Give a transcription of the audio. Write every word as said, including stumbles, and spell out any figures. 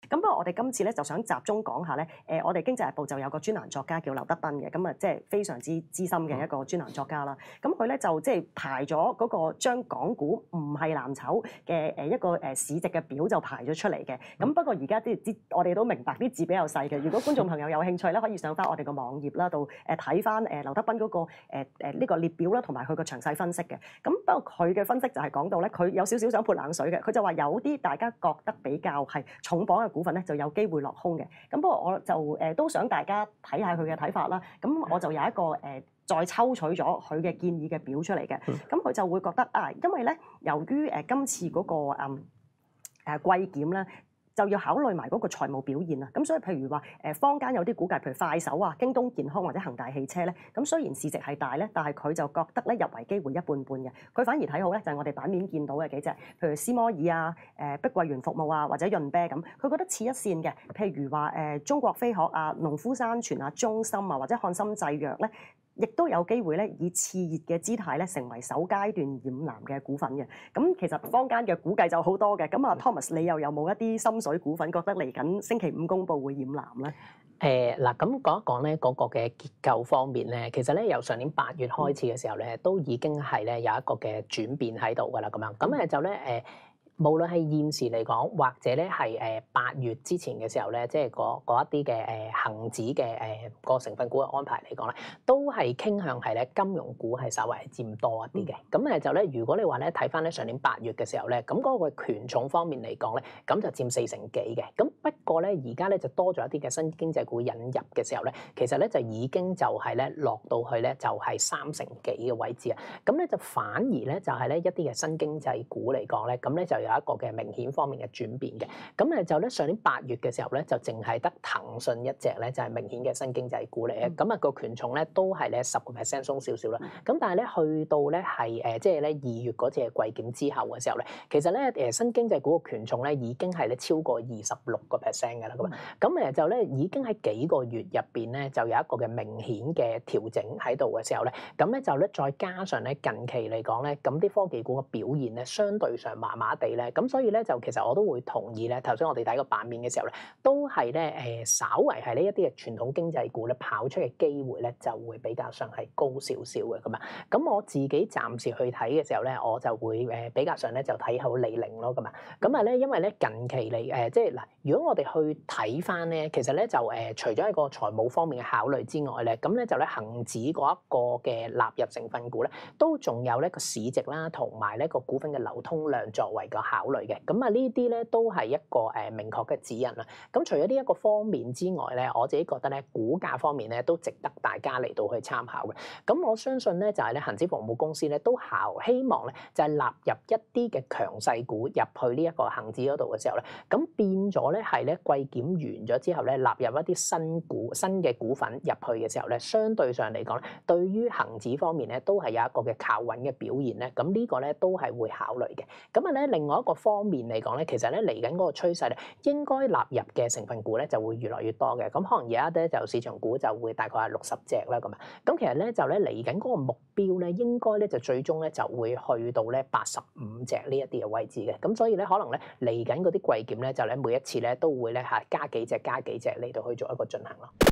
咁不過我哋今次咧就想集中講下咧，誒、我哋經濟日報就有個專欄作家叫劉德斌嘅，咁啊即係非常之資深嘅一個專欄作家啦。咁佢咧就即係排咗嗰個將港股唔係藍籌嘅誒一個誒市值嘅表就排咗出嚟嘅。咁不過而家啲啲我哋都明白啲字比較細嘅，如果觀眾朋友有興趣咧，可以上翻我哋個網頁啦度誒睇翻誒劉德斌嗰個誒誒呢個列表啦，同埋佢個詳細分析嘅。咁不過佢嘅分析就係講到咧，佢有少少想潑冷水嘅，佢就話有啲大家覺得比較係重磅嘅股份咧，就有機會落空嘅。咁不過我就誒、呃、都想大家睇下佢嘅睇法啦。咁我就有一個誒、呃、再抽取咗佢嘅建議嘅表出嚟嘅。咁佢就會覺得啊，因為咧由於誒、呃、今次嗰、那個誒誒、呃、季檢咧，就要考慮埋嗰個財務表現啊，咁所以譬如話誒坊間有啲估計，譬如快手啊、京東健康或者恒大汽車咧，咁雖然市值係大咧，但係佢就覺得咧入圍機會一半半嘅，佢反而睇好咧就係我哋版面見到嘅幾隻，譬如斯摩爾啊、誒碧桂園服務啊或者潤啤咁，佢覺得次一線嘅，譬如話誒中國飛鶴啊、農夫山泉啊、中芯啊或者漢森製藥咧，亦都有機會咧以熾熱嘅姿態咧成為首階段染藍嘅股份嘅。咁其實坊間嘅估計就好多嘅，咁啊 Thomas 你又有冇一啲心水股份覺得嚟緊星期五公佈會染藍咧？ 誒嗱，咁講一講咧嗰個嘅結構方面咧，其實咧由上年八月開始嘅時候咧，都已經係咧有一個嘅轉變喺度噶啦，咁樣咁誒就咧誒。呃無論係現時嚟講，或者咧係誒八月之前嘅時候咧，即係嗰嗰一啲嘅誒恆指嘅誒個成分股嘅安排嚟講咧，都係傾向係咧金融股係稍微係佔多一啲嘅。咁誒就咧，如果你話咧睇翻咧上年八月嘅時候咧，咁嗰個權重方面嚟講咧，咁就佔四成幾嘅。咁不過咧，而家咧就多咗一啲嘅新經濟股引入嘅時候咧，其實咧就已經就係咧落到去咧就係三成幾嘅位置啊。咁咧就反而咧就係咧一啲嘅新經濟股嚟講咧，咁咧就有一個嘅明顯方面嘅轉變嘅，咁誒就咧上年八月嘅時候咧，就淨係得騰訊一隻咧，就係明顯嘅新經濟股嚟嘅，咁啊個權重咧都係咧十個 percent 鬆少少啦，咁但係咧去到咧係誒即係咧二月嗰隻季檢之後嘅時候咧，其實咧誒新經濟股嘅權重咧已經係咧超過二十六個 percent 嘅啦，咁啊咁誒就咧已經喺幾個月入邊咧就有一個嘅明顯嘅調整喺度嘅時候咧，咁咧就咧再加上咧近期嚟講咧，咁啲科技股嘅表現咧相對上麻麻地咧，咁。所以咧就其實我都會同意咧，頭先我哋睇個版面嘅時候咧，都係咧誒稍為係呢一啲嘅傳統經濟股咧跑出嘅機會咧就會比較上係高少少嘅咁啊。咁我自己暫時去睇嘅時候咧，我就會誒比較上咧就睇好李寧咯咁啊。咁啊咧，因為咧近期嚟誒即係嗱，如果我哋去睇翻咧，其實咧就誒除咗喺個財務方面嘅考慮之外咧，咁咧就咧恆指嗰一個嘅納入成分股咧，都仲有呢個市值啦，同埋呢個股份嘅流通量作為個考慮。咁啊，呢啲咧都係一個誒明確嘅指引啦。咁除咗呢一個方面之外咧，我自己覺得咧，股價方面咧都值得大家嚟到去參考嘅。咁我相信咧，就係咧恒指服務公司咧都考希望咧，就係納入一啲嘅強勢股入去呢一個恒指嗰度嘅時候咧，咁變咗咧係咧季檢完咗之後咧，納入一啲新股新嘅股份入去嘅時候咧，相對上嚟講咧，對於恒指方面咧都係有一個嘅靠穩嘅表現咧。咁呢個咧都係會考慮嘅。咁啊咧，另外一個方面嚟講咧，其實咧嚟緊嗰個趨勢咧，應該納入嘅成分股咧就會越來越多嘅。咁可能而家咧就市場股就會大概係六十隻啦咁啊。咁其實咧就咧嚟緊嗰個目標咧，應該咧就最終咧就會去到咧八十五隻呢一啲嘅位置嘅。咁所以咧可能咧嚟緊嗰啲季檢咧就咧每一次咧都會咧嚇加幾隻加幾隻嚟到去做一個進行咯。